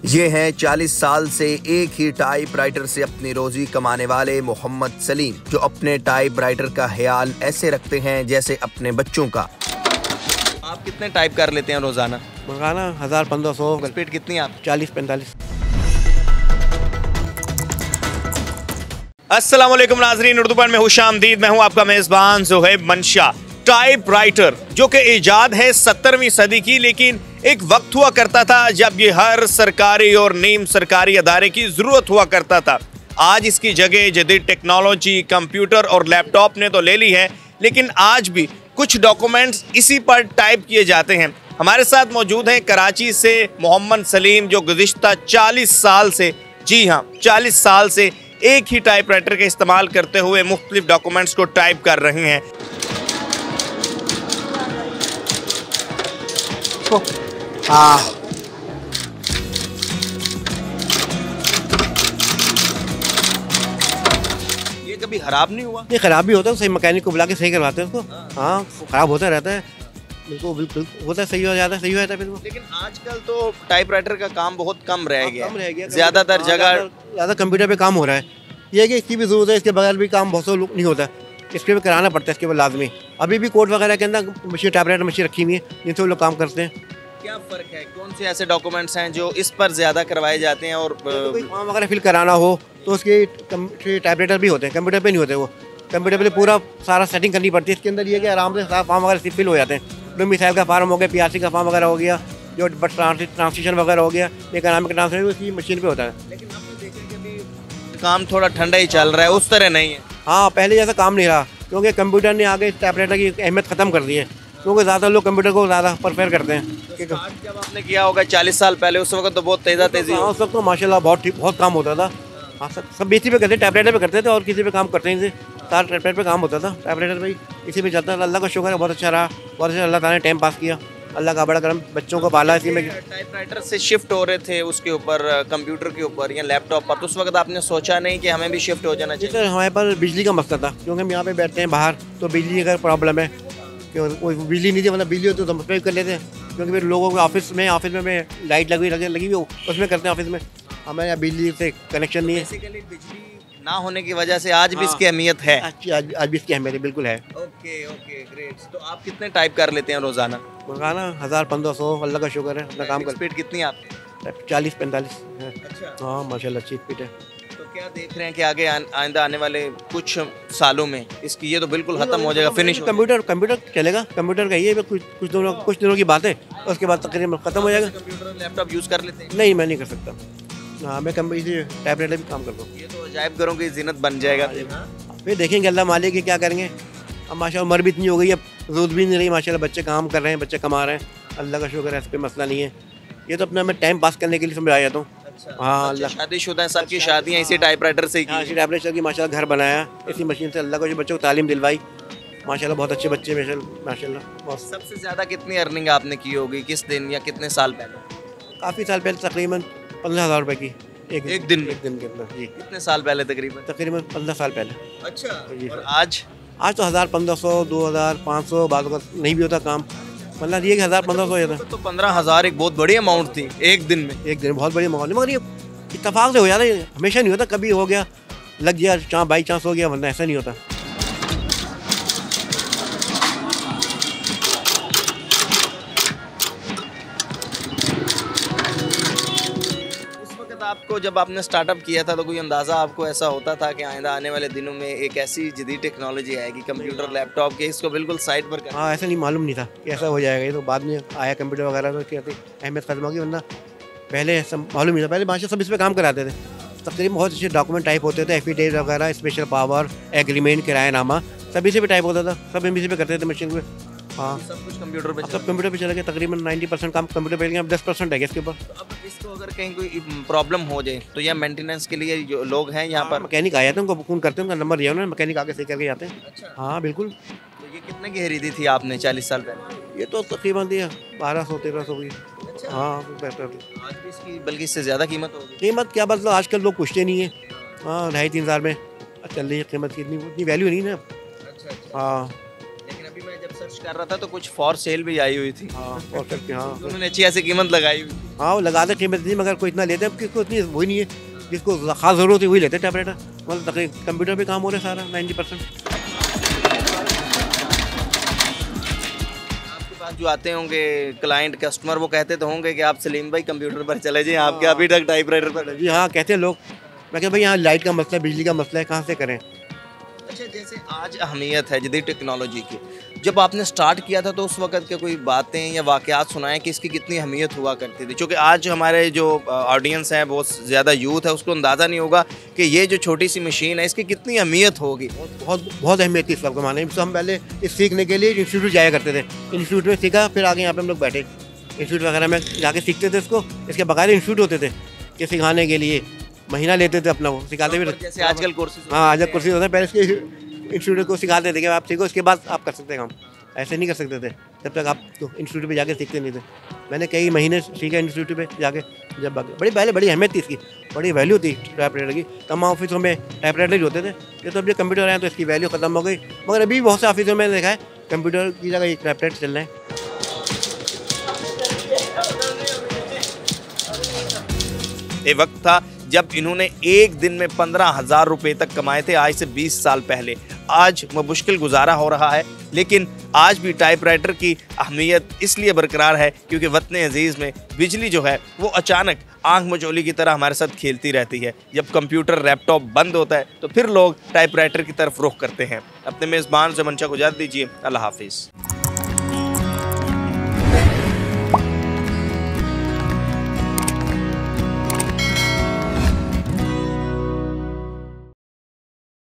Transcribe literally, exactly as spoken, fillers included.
ये हैं चालीस साल से एक ही टाइपराइटर से अपनी रोजी कमाने वाले मोहम्मद सलीम, जो अपने टाइपराइटर का ख्याल ऐसे रखते हैं जैसे अपने बच्चों का। आप कितने टाइप कर लेते हैं रोजाना? रोजाना हज़ार पंद्रह सौ। स्पीड कितनी है आप? चालीस पैंतालीस। अस्सलाम वालेकुम नाज़रीन, उर्दू पर मैं खुशामदीद। मैं हूं आपका मेज़बान ज़ुहैब मंशा। टाइपराइटर जो कि ईजाद है सत्तरवीं सदी की, लेकिन एक वक्त हुआ करता था जब ये हर सरकारी और नीम सरकारी अदारे की ज़रूरत हुआ करता था। आज इसकी जगह जदीद टेक्नोलॉजी, कंप्यूटर और लैपटॉप ने तो ले ली है, लेकिन आज भी कुछ डॉक्यूमेंट्स इसी पर टाइप किए जाते हैं। हमारे साथ मौजूद हैं कराची से मोहम्मद सलीम, जो गुज़िश्ता चालीस साल से, जी हाँ चालीस साल से एक ही टाइपराइटर का इस्तेमाल करते हुए मुख्तलिफ डॉक्यूमेंट्स को टाइप कर रहे हैं। हाँ, ये कभी खराब नहीं हुआ? ये खराब भी होता है, सही मैकेनिक को बुला के सही करवाते हैं उसको। हाँ, खराब होता रहता है, बिल्कुल बिल्कुल होता है, सही हो जाता है, सही हो जाता है बिल्कुल। लेकिन आजकल तो टाइपराइटर का काम बहुत कम रह गया कम रह गया, ज़्यादातर जगह ज़्यादा कंप्यूटर पे काम हो रहा है। ये है कि इसकी भी ज़रूरत है, इसके बगैर भी काम बहुत सा लोग नहीं होता, इसके भी कराना पड़ता है, इसके बाद लाजमी। अभी भी कोर्ट वगैरह के अंदर मशीन, टाइपराइटर मशीन रखी हुई है जिनसे वो लोग काम करते हैं। क्या फ़र्क है? कौन से ऐसे डॉक्यूमेंट्स हैं जो इस पर ज़्यादा करवाए जाते हैं? और तो कोई फॉर्म वगैरह फिल कराना हो तो उसके टाइपराइटर भी होते हैं, कंप्यूटर पे नहीं होते। वो कंप्यूटर पे पूरा सारा सेटिंग करनी पड़ती है। इसके अंदर ये कि आराम से सारा फॉर्म वगैरह फिल हो जाते हैं। तो मिसाइल का फार्म हो गया, पीआरसी का फॉर्म वगैरह हो गया, जो ट्रांसलेशन वगैरह हो गया, इकोनॉमिक ट्रांसलेशन उसकी मशीन पे होता है। लेकिन आपने देखा कि अभी काम थोड़ा ठंडा ही चल रहा है, उस तरह नहीं है। हाँ, पहले जैसा काम नहीं रहा, क्योंकि कंप्यूटर ने आगे टाइपराइटर की अहमियत ख़त्म कर दी है, क्योंकि ज़्यादा लोग कंप्यूटर को ज़्यादा प्रेफर करते हैं। तो जब आपने किया होगा चालीस साल पहले, उस वक्त तो बहुत तेज़ा तेज़ी हाँ, उस वक्त तो माशाल्लाह बहुत ठीक बहुत काम होता था। हाँ, सब सब इसी पे करते, टाइपराइटर पे करते थे और किसी पे काम करते नहीं थे। सारा टाइपराइटर पे काम होता था, टाइपराइटर पे इसी पे चलता था। अल्लाह का शुक्र है, बहुत अच्छा रहा, बहुत अच्छा अल्लाह ताला ने टाइम पास किया। अल्लाह का बड़ा करम, बच्चों को पाला इसी में। टाइपराइटर से शिफ्ट हो रहे थे उसके ऊपर, कंप्यूटर के ऊपर या लैपटॉप पर, तो उस वक्त आपने सोचा नहीं कि हमें भी शिफ्ट हो जाना चाहिए? सर, हमारे पास बिजली का मसला था, क्योंकि हम यहाँ पे बैठते हैं बाहर, तो बिजली अगर प्रॉब्लम है, कोई बिजली नहीं थी, मतलब बिजली होती तो हम पे कर लेते हैं, क्योंकि फिर लोगों के ऑफिस में ऑफिस में लाइट लगी लगी लगी हुई उसमें करते हैं ऑफिस में। हमारे यहाँ बिजली से कनेक्शन नहीं है। बेसिकली बिजली ना होने की वजह से आज भी इसकी अहमियत है। आज आज आज भी इसकी अहमियत बिल्कुल है। Okay okay great. तो आप कितने टाइप कर लेते हैं रोजाना? रोजाना हज़ार पंद्रह सौ, अल्लाह का शुक्र है, अपना काम कर। स्पीड कितनी है आपकी? चालीस पैंतालीस है। अच्छा, हाँ माशाल्लाह अच्छी स्पीड है। तो क्या देख रहे हैं कि आगे आइंदा आने वाले कुछ सालों में इसकी ये तो बिल्कुल खत्म हो जाएगा, फिनिश? कंप्यूटर कंप्यूटर चलेगा, कंप्यूटर का ये कुछ कुछ दिनों कुछ दिनों की बात है, उसके बाद तकरीबन खत्म हो जाएगा। कंप्यूटर लैपटॉप यूज़ कर लेते हैं? नहीं, मैं नहीं कर सकता। हाँ, मैं कंप्यूटर टाइपराइटर भी काम करता हूँ। ये तो अजायब घरों की जीनत बन जाएगा। फिर देखेंगे अल्लाह मालिक क्या करेंगे। अब माशाल्लाह उम्र भी इतनी हो गई है, जरूरत भी नहीं रही, माशाल्लाह बच्चे काम कर रहे हैं, बच्चे कमा रहे हैं, अल्लाह का शुक्र है, इस पर मसला नहीं है। ये तो अपना मैं टाइम पास करने के लिए समझ आ जाता हूँ। हाँ, अल्लाह शादीशुदा हैं, सबकी शादियाँ इसी टाइपराइटर से हाँ, इसी टाइपराइटर की माशाल्लाह घर बनाया इसी मशीन से, अल्लाह को जो बच्चों को तालीम दिलवाई, माशाल्लाह बहुत अच्छे बच्चे माशाल्लाह बहुत। सबसे ज़्यादा कितनी अर्निंग आपने की होगी किस दिन या कितने साल पहले? काफ़ी साल पहले, तकरीबन पंद्रह हज़ार रुपये की एक एक दिन में? एक दिन के अंदर जी। कितने साल पहले तकरीबन? तकरीबन पंद्रह साल पहले। अच्छा, जी। और आज? आज तो हज़ार पंद्रह सौ, दो हज़ार पाँच सौ, बाद नहीं भी होता काम, मतलब ये कि हज़ार पंद्रह सौ होता। तो पंद्रह हज़ार एक बहुत बड़ी अमाउंट थी एक दिन में। एक दिन बहुत बड़ी अमाउंट, मगर ये इत्तेफाक से हो जाता है, हमेशा नहीं होता, कभी हो गया, लग गया, चाँ बाई चांस हो गया, वरना ऐसा नहीं होता। आपको जब आपने स्टार्टअप किया था तो कोई अंदाज़ा आपको ऐसा होता था कि आइंदा आने वाले दिनों में एक ऐसी जदीद टेक्नोलॉजी आएगी कंप्यूटर लैपटॉप के, इसको बिल्कुल साइड पर कर? हाँ, ऐसा नहीं, मालूम नहीं था कि ऐसा हो जाएगा। ये तो बाद में आया कंप्यूटर वगैरह, तो क्या अहमियत खत्म होगी, वरना पहले ऐसा मालूम नहीं था। पहले माशा सब इस पर काम कराते थे, तकरीबन बहुत अच्छे डॉक्यूमेंट टाइप होते थे, एफिडेविट वगैरह, स्पेशल पावर, एग्रीमेंट, किरायानामा, सब इसी पे टाइप होता था, सब इसी पे करते थे मशीन पे। हाँ, सब कुछ कंप्यूटर पे, सब कंप्यूटर पे चला गया, तकरीबन नब्बे परसेंट काम कंप्यूटर पे, अब दस परसेंट है इसके ऊपर। तो अब इसको अगर कहीं कोई प्रॉब्लम हो जाए तो या मेंटेनेंस के लिए जो लोग हैं यहाँ पर? मैकेनिक आया था, उनको फोन करते हैं, उनका नंबर दिया उन्होंने, मैकेनिक आके सही करके जाते हैं। अच्छा, हाँ बिल्कुल। तो ये कितने की खरीदी थी आपने चालीस साल पहले? ये तो तकरीबन दिया बारह सौ तेरह सौ की। अच्छा। हाँ, बेहतर आज भी इसकी बल्कि इससे ज़्यादा कीमत होगी। कीमत क्या, मतलब आजकल लोग पूछते नहीं है। हाँ, ढाई तीन हज़ार में चल रही है कीमत की, इतनी उतनी वैल्यू नहीं ना। अच्छा अच्छा। हाँ, लेकिन अभी मैं जब सर्च कर रहा था तो कुछ फॉर सेल भी आई हुई थी। हाँ और करके हाँ उन्होंने अच्छी ऐसी कीमत लगाई हुई। हाँ वो लगाते कीमत नहीं, मगर कोई इतना लेते हैं किसको इतनी वही नहीं है, जिसको खास ज़रूरत है वही लेते हैं टाइपराइटर। मतलब तकरीबन कंप्यूटर पे काम हो रहा है सारा नाइन्टी परसेंट। आपके पास जो आते होंगे क्लाइंट कस्टमर, वो कहते तो होंगे कि आप सलीम भाई कंप्यूटर पर चले जाइए, आपके अभी तक टाइपराइटर पर। जी हाँ कहते हैं लोग। मैं कहता भाई यहाँ लाइट का मसला है, बिजली का मसला है, कहाँ से करें। अच्छा, जैसे आज अहमियत है जदीद टेक्नोलॉजी की, जब आपने स्टार्ट किया था तो उस वक्त के कोई बातें या वाक़यात सुनाएं कि इसकी कितनी अहमियत हुआ करती थी? क्योंकि आज हमारे जो ऑडियंस है बहुत ज़्यादा यूथ है, उसको अंदाज़ा नहीं होगा कि ये जो छोटी सी मशीन है इसकी कितनी अहमियत होगी। बहुत बहुत अहमियत थी इस वक्त माने। तो हम पहले इस सीखने के लिए इंस्टीट्यूट जाया करते थे, इंस्टीट्यूट में सीखा, फिर आगे यहाँ पे हम लोग बैठे इंस्टीट्यूट वगैरह में जाके सीखते थे इसको। इसके बकायदा इंस्टीट्यूट होते थे कि सिखाने के लिए, महीना लेते थे अपना, वो सिखाते भी। जैसे आजकल कोर्सेज, हाँ आजकल कोर्सेज होता है, पहले इसके इंस्टीट्यूट को सिखाते थे कि आप सीखो, इसके बाद आप कर सकते हैं काम। ऐसे नहीं कर सकते थे जब तक आप तो इंस्टीट्यूट पे जाके सीखते नहीं थे। मैंने कई महीने सीखा इंस्टीट्यूट पे जाके, जब आगे बड़ी पहले बड़ी अहमियत थी इसकी, बड़ी वैल्यू थी टाइपराइटर की। तमाम ऑफिसों में टाइपराइटर ही होते थे। ये तो अब जो कंप्यूटर आए तो इसकी वैल्यू खत्म हो गई, मगर अभी बहुत से ऑफिसों में देखा है कंप्यूटर की जगह एक टाइपराइटर चल रहा है। ये वक्त था जब इन्होंने एक दिन में पंद्रह हजार रुपए तक कमाए थे, आज से बीस साल पहले। आज वो मुश्किल गुजारा हो रहा है, लेकिन आज भी टाइपराइटर की अहमियत इसलिए बरकरार है क्योंकि वतन अजीज़ में बिजली जो है वो अचानक आंख मचोली की तरह हमारे साथ खेलती रहती है। जब कंप्यूटर लैपटॉप बंद होता है तो फिर लोग टाइपराइटर की तरफ रुख करते हैं। अपने मेज़बान से मंशा को इजाज़त दीजिए। अल्लाह हाफिज़।